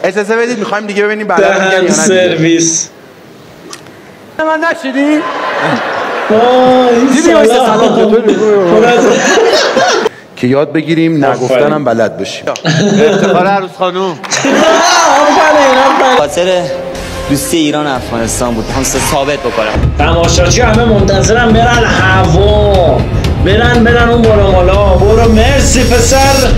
اجازه بدید میخوایم دیگه ببینیم بعدا میگن یا نه سرویس. من نشیدی؟ وای سلام. که یاد بگیریم نگفتنم بلد بشیم. افتخار عروس خانوم. خاطر دوستی ایران افغانستان بود. می‌خواستم ثابت بکنم. تماشاچی همه منتظرم برن هوا. برن اون بالا. برو مرسی پسر.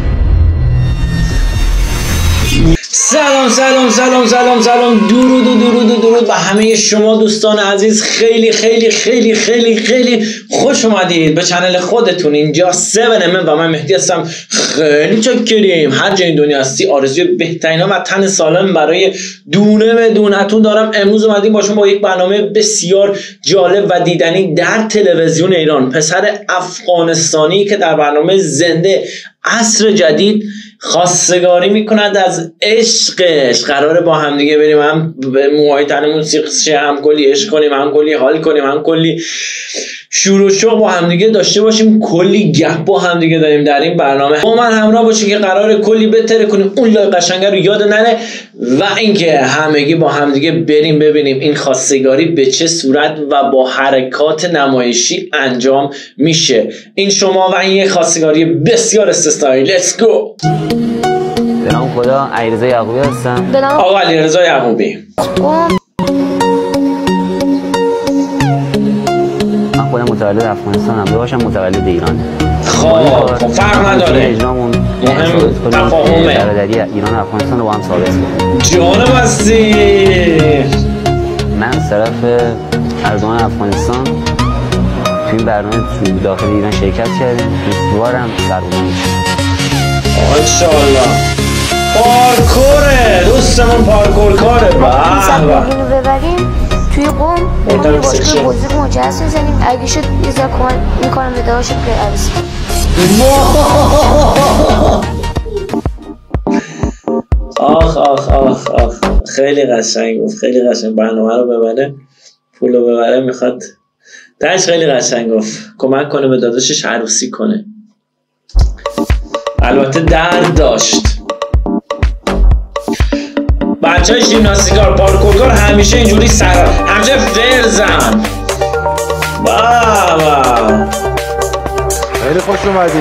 سلام درود به همه شما دوستان عزیز. خیلی خوش اومدید به چنل خودتون. اینجا 7mm و من مهدی هستم. خیلی چاکریم. هر جای دنیا هستی آرزوی بهترین و تن سالم برای دونه به دونتون دارم. امروز اومدیم باشون با یک برنامه بسیار جالب و دیدنی در تلویزیون ایران. پسر افغانستانی که در برنامه زنده عصر جدید خواستگاری میکند از عشقش. قراره با هم دیگه بریم، هم به موهای تنمون سیخ هم کلی عشق کنیم، هم کلی حال کنیم، هم کلی شور و شوق با هم دیگه داشته باشیم. کلی گپ با هم دیگه داریم در این برنامه. با من همراه باشید که قراره کلی بتره کنیم، اون لای قشنگه رو یاد نره و اینکه همگی با هم دیگه بریم ببینیم این خواستگاری به چه صورت و با حرکات نمایشی انجام میشه. این شما و این خواستگاری بسیار استثنایی. لیتس گو. به نام خدا علیرضا یعقوبی هستم. آقا علیرضا یعقوبی. من خودم متولد افغانستانم، داداشم متولد ایرانه. خب فرق نداره. اجرامون مهم تفاهمه. برادری ایران و افغانستان رو با هم ثابت کنیم. جانم هستی. من از طرف اردوان افغانستان تو این برنامه تو داخل ایران شرکت کردیم. امیدوارم برنامه ماشاءالله. پارکوره دوستمون، پارکور کاره. اینو ببریم توی قم اون باشگاه بزرگ مجهز میزنیم. اگه شد یه ذره کمک میکنم به داداشم که عروسی. آخ خیلی قشنگ گفت. خیلی قشنگ. برنامه رو ببره، پول رو ببره، میخواد تاش. خیلی قشنگ گفت کمک کنه به داداشش عروسی کنه. البته درد داشت. بچه های ژیمناستیکار، پارکورکار همیشه اینجوری همیشه فرزن. بابا خیلی خوش اومدید.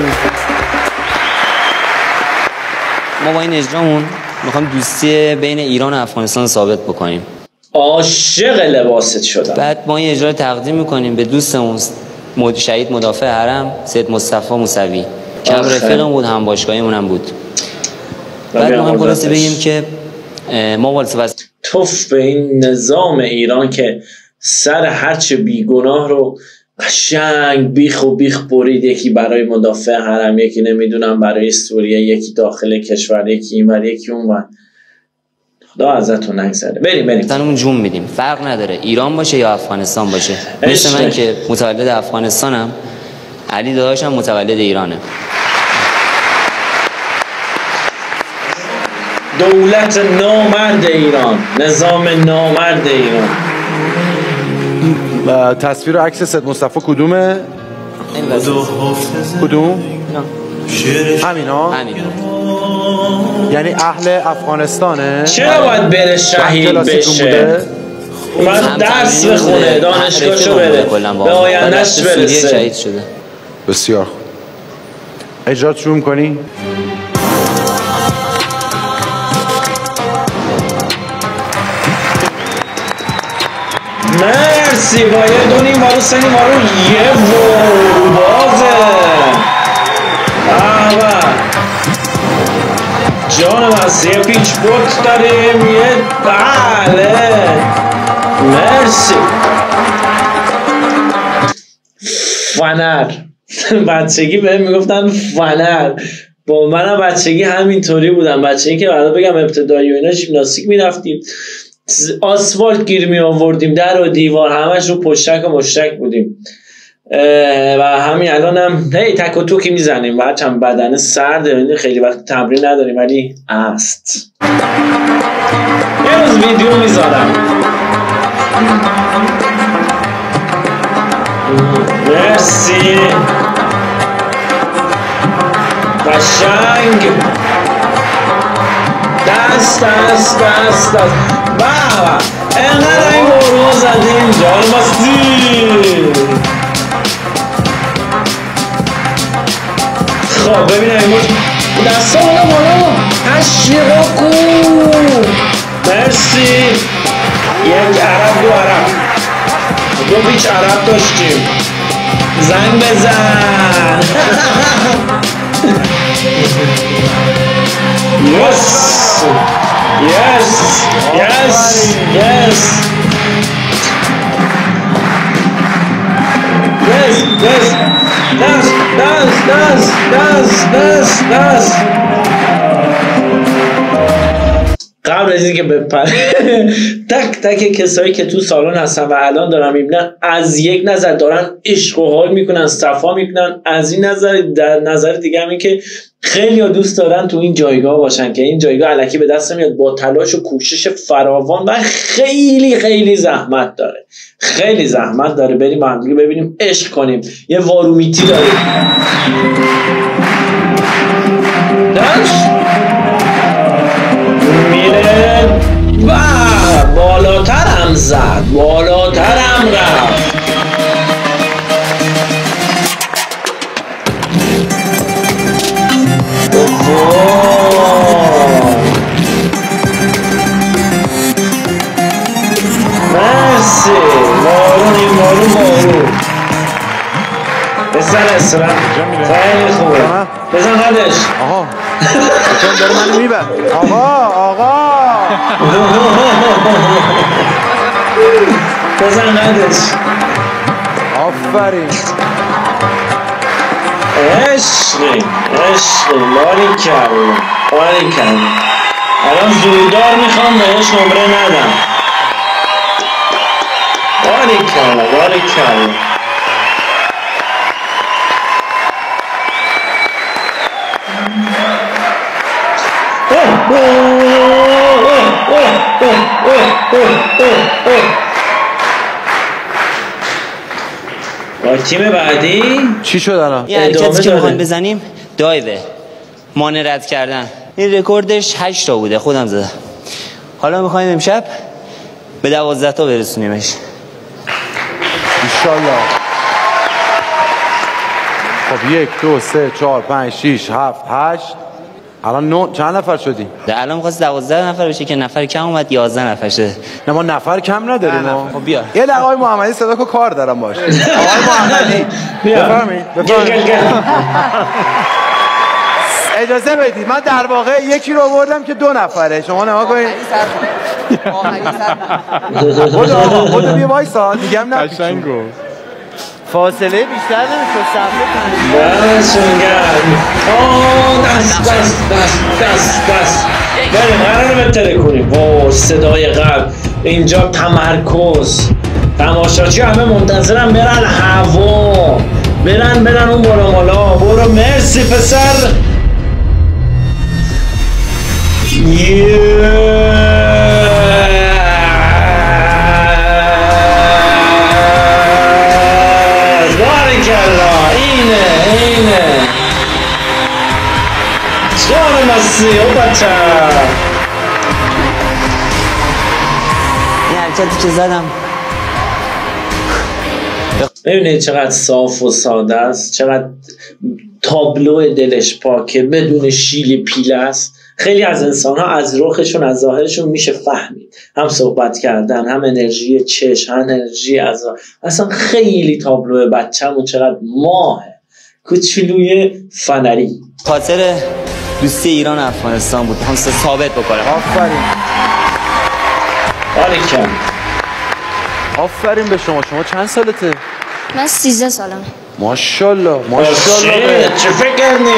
ما با این اجرامون میخوایم دوستی بین ایران و افغانستان ثابت بکنیم. عاشق لباست شدم. بعد ما این اجرا رو تقدیم میکنیم به دوستمون شهید مدافع حرم سید مصطفی موسوی که هم رفیقم بود، هم باشگاهیمون هم بود. بعد ما هم خلاصه بگیم که ما والسه توف به این نظام ایران که سر هرچه بیگناه رو قشنگ بیخ برید. یکی برای مدافع حرم، یکی نمیدونم برای سوریه، یکی داخل کشور، یکی اینور یکی اونور. خدا ازتون نگذره. بریم تنمون جون میدیم. فرق نداره ایران باشه یا افغانستان باشه. مثل من که متولد افغانستانم، علی داداشم متولد ایرانه. دولت نامرد ایران، نظام نامرد ایران. تصویر و عکس سید مصطفی کدومه؟ کدوم؟ همینا؟ یعنی اهل افغانستانه؟ چرا باید بره شهید بشه؟ باید درس بخونه، دانشگاهشو بره، به آیندهش برسه. شهید شده. بسیار خوب. اجرات شروع می‌کنی؟ مرسی. با یه دونی مارو سنی مارو یه بازه. جانم هست. یه پیچ بوت داریم. یه بله مرسی. فنر. بچگی بهم میگفتن فنر. با منم بچگی همینطوری بودم. بچگی که بعدا بگم ابتدایی و اینا ژیمناستیک میرفتیم، آسفالت گیر می آوردیم، در و دیوار همش رو پشتک و مشتک بودیم و همین الان هم تک و توکی میزنیم. هرچند بدن سرده، خیلی وقت تمرین نداریم ولی است. یه روز ویدیو میذارم. مرسی. قشنگ. دست دست دست دست بابا اینقدر این گروه زدیم جان باستی. خب ببینم این دست ها بالا تشویقا کن. مرسی. یک عرب دو عرب دو بیچ عرب داشتیم. زنگ بزن. Yes! Yes! Yes! Yes! Yes! Yes! Dance! Dance! Dance! Dance! Dance! Dance! قبل از اینکه بپره تک تک کسایی که تو سالن هستن و الان دارن میبینن از یک نظر دارن عشق و حال میکنن صفا میکنن، از این نظر در نظر دیگه هم این که خیلی ها دوست دارن تو این جایگاه باشن که این جایگاه الکی به دست میاد با تلاش و کوشش فراوان و خیلی خیلی زحمت داره، خیلی زحمت داره. بریم با هم دیگه ببینیم عشق کنیم. یه وارومیتی داریم. میره و بالاترم زد، بالاترم رفت. مرسی. بارون این بارون بزن اسرم خیلی خوبه. بزن قدش. آقا چون داره منو میبر. آقا بزن قدش. آفرین. عشقی لاری کردم. الان زوردار میخوام بهش نمره ندم. لاری کردم. با تیم بعدی چی شد الان؟ یه حرکتی که میخوایم بزنیم دایوه، مانع رد کردن. این رکوردش 8 تا بوده، خودم زدم. حالا میخوایم امشب به 12 تا برسونیمش انشالله. خب 1 2 3 4 5 6 7 8 الان 9 چند نفر شدیم؟ الان می‌خواست 12 نفر بشه که نفر کم اومد 11 نفر شده. نه ما نفر کم نداریم. خب بیا یه دقیقه آقای محمدی صدا کو کار دارم باش. آقای محمدی بفرمایید. اجازه بدید من در واقع یکی رو آوردم که 2 نفره. شما نگاه کنید. خودت بیا وایسا دیگه هم نپیچون. فاصله بیشتر نمیشه. صفحه دستون گرم. دست بریم قراره بتره کنیم. صدای قلب اینجا. تمرکز. تماشاچی همه منتظرم برن هوا، برن اون بالا مالا. برو. مرسی پسر. اینه جان مسی او بچه. این حرکتی که زدم ببینید چقدر صاف و ساده است، چقدر تابلو دلش پاکه، بدون شیل پیله است. خیلی از انسان ها از رخشون از ظاهرشون میشه فهمید، هم صحبت کردن، هم انرژی چشم، هم انرژی از اصلا خیلی تابلو بچه‌مون چقدر ماهه کوچولوی فنری. خاطر دوستی ایران و افغانستان بود، هم ثابت بکنم. آفرین به شما. شما چند سالته؟ من 13 سالمه. ماشاءالله. چه فکر کردی؟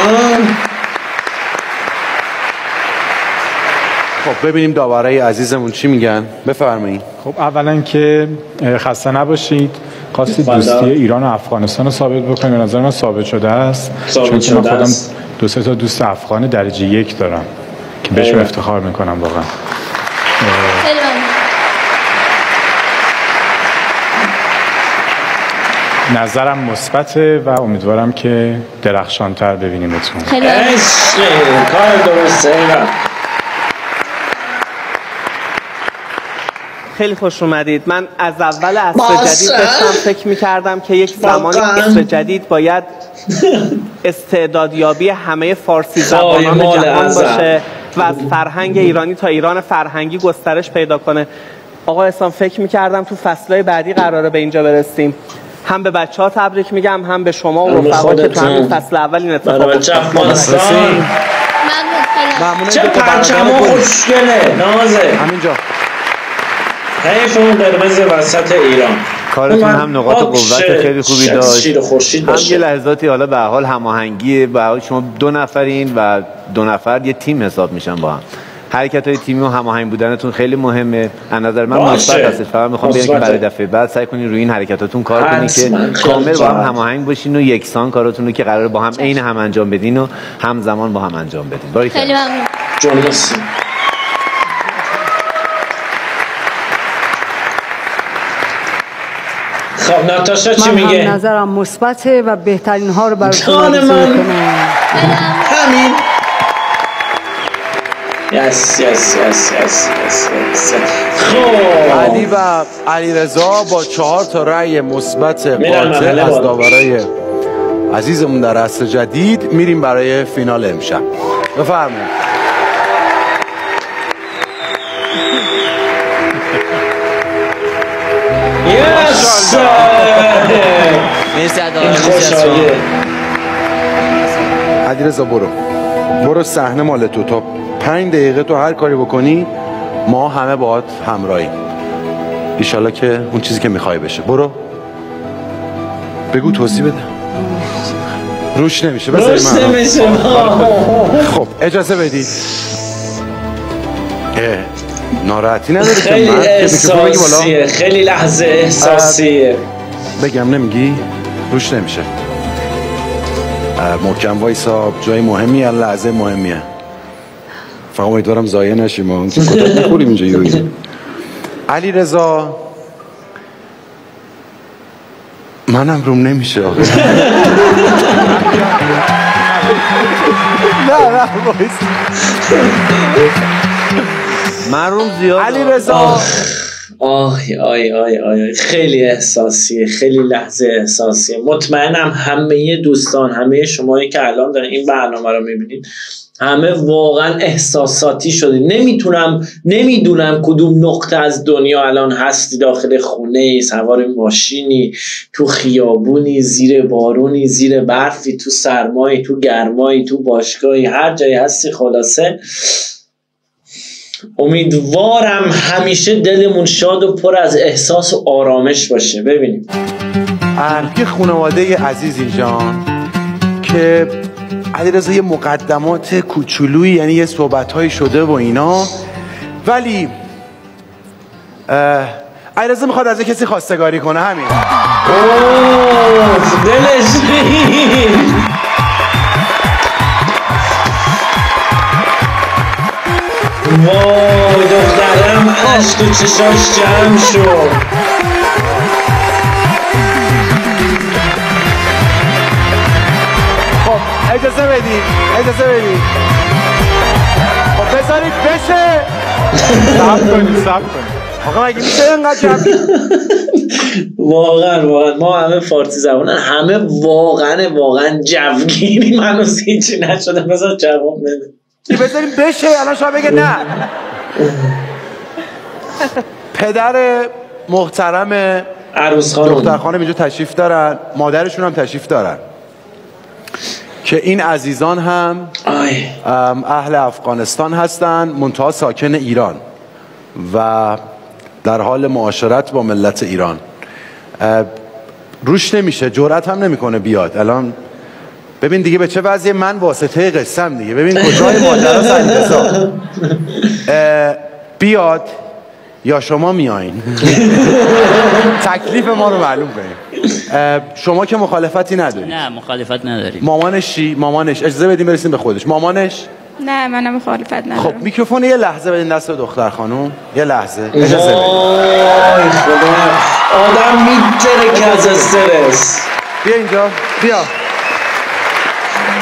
خب ببینیم داورای عزیزمون چی میگن. بفرمایید. خب اولا که خسته نباشید. خواستید دوستی ایران و افغانستان رو ثابت بکنید. به نظر من ثابت شده است. چون که من خودم 2-3 تا دوست افغان درجه 1 دارم که بهش افتخار میکنم واقعا. نظرم مثبته و امیدوارم که درخشانتر ببینیمتون. خیلی کار درسته. خیلی خوش اومدید. من از اول عصر جدید داشتم فکر می‌کردم که یک زمانی عصر جدید باید استعدادیابی همه فارسی زبانان جهان باشه و از فرهنگ ایرانی تا ایران فرهنگی گسترش پیدا کنه. آقا اسلام فکر می‌کردم تو فصل‌های بعدی قراره به اینجا برسیم. هم به بچه‌ها تبریک میگم، هم به شما و رفقا که تو همین فصل اول این اتفاق افتاد. چه پرچم خوشگله نازه همینجا حیف اون قرمز وسط ایران. کارتون هم نقاط قوت خیلی خوبی داشت، هم یه لحظاتی حالا به حال هماهنگی، به حال شما 2 نفرین و 2 نفر یه تیم حساب میشن با هم. حرکت‌های تیمی و هماهنگ بودنتون خیلی مهمه. از نظر من مثبت هستش. فقط میخوام بگم که برای دفعه بعد سعی کنین روی این حرکتاتون کار کنین که کامل با هم هماهنگ باشین و یکسان کاراتون رو که قراره با هم عین هم انجام بدین و همزمان با هم انجام بدین. خیلی ممنون. خب ناتاشا چی میگه؟ من نظرم مثبته و بهترین ها رو برای جان من همین. یس. خب علی و علیرضا با 4 تا رأی مثبت قاطع از داورای عزیزمون در عصر جدید میریم برای فینال امشب. بفرمایید. یس مرسی علیرضا برو صحنه مال تو. تا 5 دقیقه تو هر کاری بکنی ما همه باهات همراهیم. ایشالله که اون چیزی که میخوای بشه. برو بگو، توضیح بده. روش نمیشه. روش نمیشه. خب اجازه بدید. ناراحتی نداری؟ خیلی احساسیه، خیلی لحظه احساسیه. بگم نمیگی؟ روش نمیشه. محکم وایسا، جای مهمی هست، لحظه مهمیه. فقط امیدوارم ضایع نشیم. ما کتاب میخوریم اینجا یویی. علیرضا منم روم نمیشه آقا. نه من روم زیاد. علیرضا آی خیلی احساسیه، خیلی لحظه احساسیه. مطمئنم همه دوستان، همه شمایی که الان دارین این برنامه رو میبینید، همه واقعا احساساتی شدید. نمیدونم کدوم نقطه از دنیا الان هستی، داخل خونه، سوار ماشینی، تو خیابونی، زیر بارونی، زیر برفی، تو سرمایی، تو گرمایی، تو باشگاهی، هر جایی هستی. خلاصه امیدوارم همیشه دلمون شاد و پر از احساس و آرامش باشه. ببینیم یه خانواده عزیز اینجان که علیرضا یه مقدمات کوچولویی، یعنی یه صحبت‌هایی شده و اینا، ولی علیرضا میخواد از کسی خواستگاری کنه. همین. دلش وای دخترم اشک تو چشاش جمع شد. خب اجازه بدید خب بذارید بشه. صبر کنید آقا مگه میشه اینقدر جمعی؟ واقعا ما همه فارسی زبانن، همه واقعا جوگیریم. هنوز هیچی نشده. بذار جواب بده. بذاریم بشه. الان شما بگه نه. پدر محترم عروس خانم، دختر خانم اینجا تشریف دارن، مادرشون هم تشریف دارن که این عزیزان هم اهل افغانستان هستن، منتها ساکن ایران و در حال معاشرت با ملت ایران. روش نمیشه، جرأت هم نمیکنه بیاد. الان ببین دیگه به چه وضعیه. من واسطه قسم دیگه. ببین کجای ماجرا علیرضا بیاد یا شما میایین. تکلیف ما رو معلوم کنیم. شما که مخالفتی نداری؟ نه مخالفت نداریم. مامانش چی؟ مامانش اجازه بدیم برسیم به خودش. مامانش؟ نه منم مخالفت ندارم. خب میکروفون یه لحظه بدین دست دختر خانم. یه لحظه اجازه بدین. وای خدا، آدم میتره که از استرس. بیا اینجا بیا.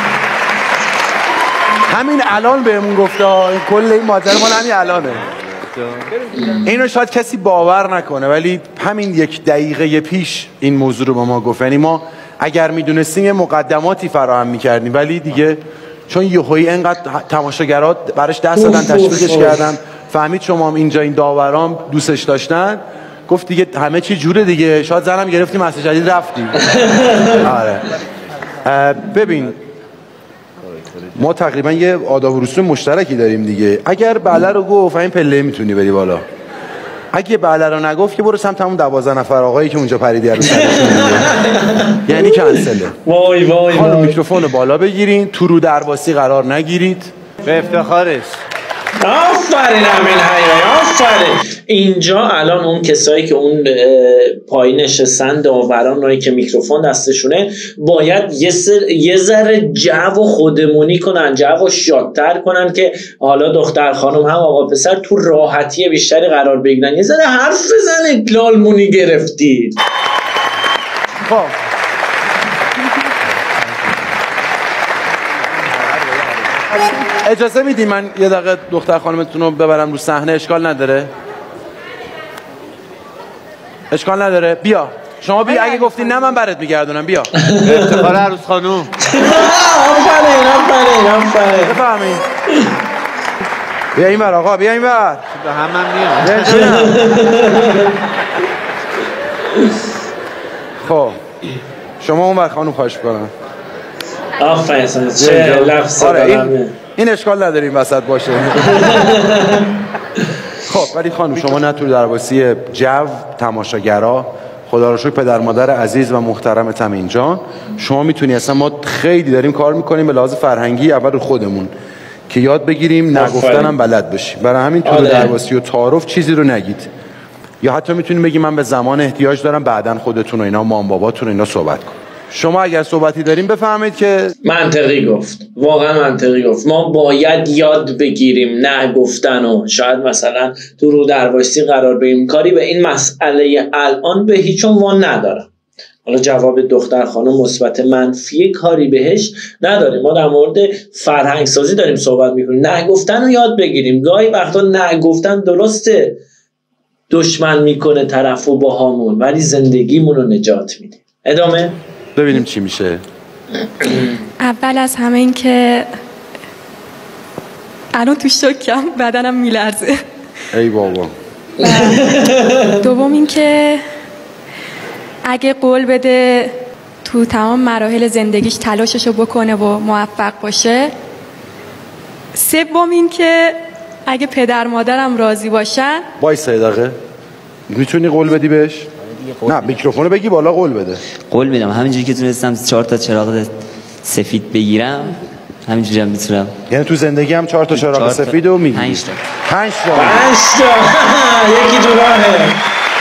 همین الان بهمون گفته کل این ماجرا مال همین الانه. اینو شاید کسی باور نکنه ولی همین 1 دقیقه پیش این موضوع رو با ما گفت. یعنی ما اگر میدونستیم یه مقدماتی فراهم میکردیم ولی دیگه چون یهویی انقدر تماشاگرات براش دست دادن تشویقش کردن فهمید شما هم اینجا این داورام دوستش داشتن گفت دیگه همه چی جوره دیگه شاید زنم گرفتیم مسئله جدید رفتیم. آره ببین ما تقریبا یه آداب و رسوم مشترکی داریم دیگه. اگر بله رو گفت این پله میتونی بری بالا، اگه بله رو نگفت که برو سمت همون 12 نفر آقایی که اونجا پریدی رو سرشون یعنی کنسله. وای وای حالا میکروفون بالا بگیرین، تو رو درواسی قرار نگیرید. به افتخارش. آفرین همین حیوان آفرین. اینجا الان اون کسایی که اون پایین نشستن داوران که میکروفون دستشونه باید یه ذره جو خودمونی کنن، جو شادتر کنن که حالا دختر خانم هم آقا پسر تو راحتی بیشتری قرار بگیرن. یه ذره حرف بزنید لالمونی گرفتید. خب اجازه میدی من یه دقیقه دختر خانمتون رو ببرم رو صحنه؟ اشکال نداره؟ اشکال نداره؟ بیا شما بیا، اگه گفتی نه من برات میگردونم. بیا افتخار عروس خانم. آفرین بفهمین. بیا این بر آقا، بیا این بر. به هم میام. خب شما اون بر خانم خواهش کنم. آفرین چه لفظ این اشکال نداریم وسط باشه. خب ولی خانم شما نه تو درواسی جو تماشاگرا، خدا رو شکر پدر مادر عزیز و محترمتم اینجا، شما میتونی اصلا ما خیلی داریم کار میکنیم به لحاظ فرهنگی اول رو خودمون که یاد بگیریم نگفتنم بلد باشیم. برای همین تو درواسی و تعارف چیزی رو نگید، یا حتی میتونیم بگیم من به زمان احتیاج دارم بعدن خودتون و اینا مام باباتون اینا صحبت کن. شما اگر صحبتی داریم بفهمید که منطقی گفت، واقعا منطقی گفت. ما باید یاد بگیریم نه گفتن و شاید مثلا تو رو درواسی قرار بگیریم. کاری به این مسئله الان به هیچ عنوان ندارم. حالا جواب دختر خانم مثبت منفی کاری بهش نداریم. ما در مورد فرهنگ سازی داریم صحبت میکنیم. نه گفتن رو یاد بگیریم. گاهی وقتا نه گفتن درسته دشمن میکنه طرفو با همون ولی زندگیمون رو نجات میده. ادامه ببینیم چی میشه. اول از همه این که الان تو شوکم، بدنم میلرزه. ای بابا. دوم این که اگه قول بده تو تمام مراحل زندگیش تلاششو بکنه و موفق باشه. سوم این که اگه پدر مادرم راضی باشن. وایسا یه دقیقه. میتونی قول بدی بهش؟ نه میکروفونو بگی بالا قول بده. قول میدم همینجوری که تونستم 4 تا چراغ سفید بگیرم همینجوری هم میتونم. یعنی تو زندگی هم 4 تا چراغ سفید رو میگیری؟ 5 تا. 5 تا. یکی تو راهه.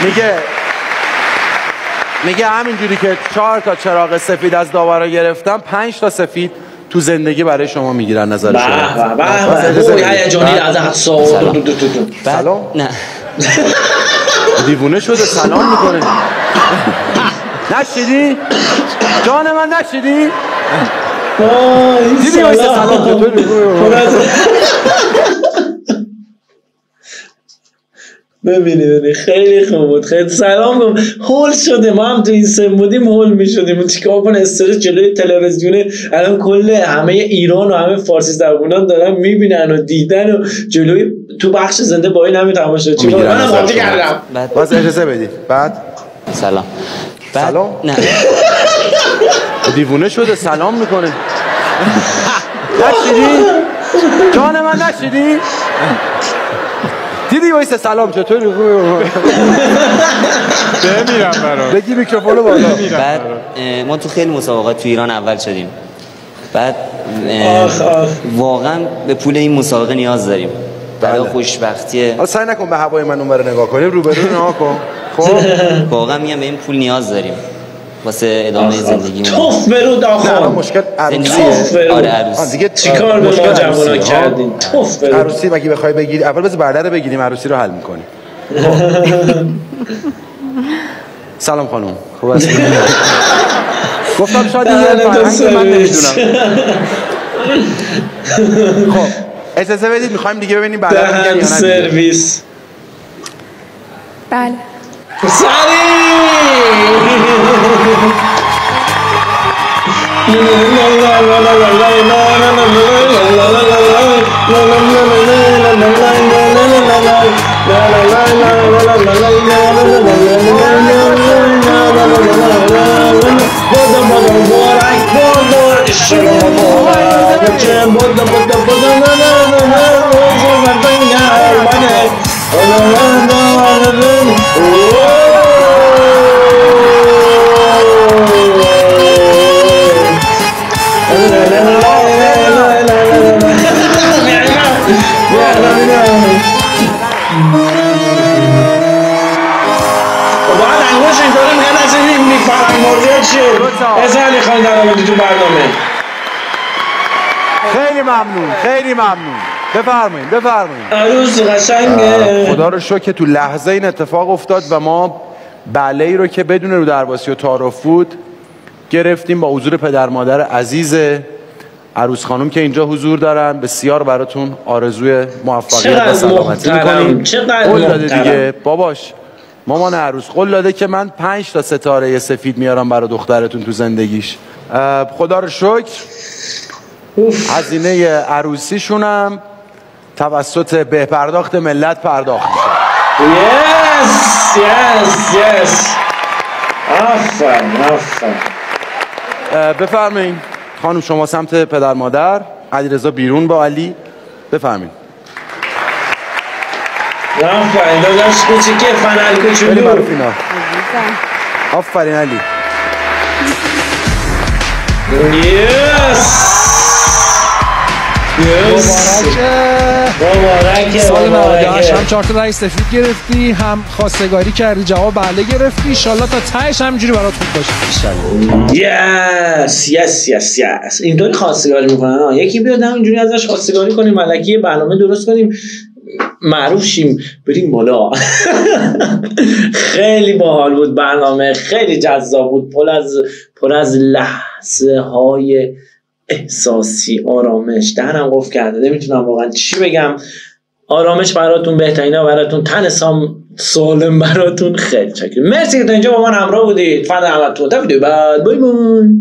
میگه همینجوری که 4 تا چراغ سفید از داورا گرفتم 5 تا سفید تو زندگی برای شما میگیرن. نظر شما؟ به هیجانی از اعصاب. سلام. نه دیوونه شده سلام میکنه. نشیدی؟ جان من نشیدی؟ دیدی وایسه سلام چطوری؟ ببینید خیلی خوب بود. خیلی سلام گفت. هول شده. ما هم تو این سن بودیم هول میشدیم. چیکار کنه استرس جلوی تلویزیون الان کل همه ایران و همه فارسی زبونان دارن میبینن و دیدن و جلوی تو بخش زنده با این همه تماشا چیکار من قاطی کردم. باز اجازه بدید. بعد سلام. سلام. نه دیوونه شده سلام میکنه. نشیدی؟ جان من نشیدی؟ دیدی وایسه سلام چطوری؟ بمیرم برات. بگی میکروفونو بالا. بعد ما تو خیلی مسابقات تو ایران اول شدیم. بعد واقعا به پول این مسابقه نیاز داریم برای خوشبختی. حالا سعی نکن به هوای من اون برو نگاه کنیم، روبرو نگاه کن. خب واقعا میگم به این پول نیاز داریم واسه ادامه زندگیمون. توف برو داخل. مشکل عروسیه. آره عروس. دیگه چیکار به ما جوونا کردین؟ توف برو. عروسی مگه بخوای بگیری اول بذار برده رو بگیریم عروسی رو حل می‌کنیم. سلام خانم. خوب هستی؟ گفتم شاید یه فرهنگ من نمیدونم. خب اجازه بدید می‌خوایم دیگه ببینیم برده رو میگن یا نه. سرویس. بله. تو برنامه خیلی ممنون خیلی ممنون. بفرمایید بفرمایید. عروس قشنگه. خدا رو شکر که تو لحظه این اتفاق افتاد و ما بله ای رو که بدون رو درواسی و تعارف بود گرفتیم با حضور پدر مادر عزیز عروس خانم که اینجا حضور دارن. بسیار براتون آرزوی موفقیت و سلامتی می‌کنیم. قول داده دیگه باباش، مامان عروس قول داده که من 5 تا ستاره سفید میارم برای دخترتون تو زندگیش. خدا رو شکر هزینه عروسیشونم توسط به پرداخت ملت پرداخت میشه. یس آفرین. بفرمایید خانم شما سمت پدر مادر، علیرضا بیرون با علی. بفرمایید. آفرین داداش کوچیکه فنل کوچولو. آفرین علی. مبارکه. سال 98 هم 4 تا رای سفید گرفتی، هم خواستگاری کردی، جواب بله گرفتی. ان شاءالله تا تهش همینجوری برات خوب باشه ان شاءالله. یس اینطوری خواستگاری میکنن. یکی بیاد همینجوری ازش خواستگاری کنیم، ملکی برنامه درست کنیم، معروف شیم، بریم بالا. خیلی باحال بود برنامه، خیلی جذاب بود، پر از لحظه های احساسی، آرامش. دهنم قفل کرده نمیتونم واقعا چی بگم. آرامش براتون، بهترینا براتون، تن سالم براتون. خیلی چاکریم. مرسی که تا اینجا با من همراه بودید. فدا همتون. تا ویدیو بعد. بای بای.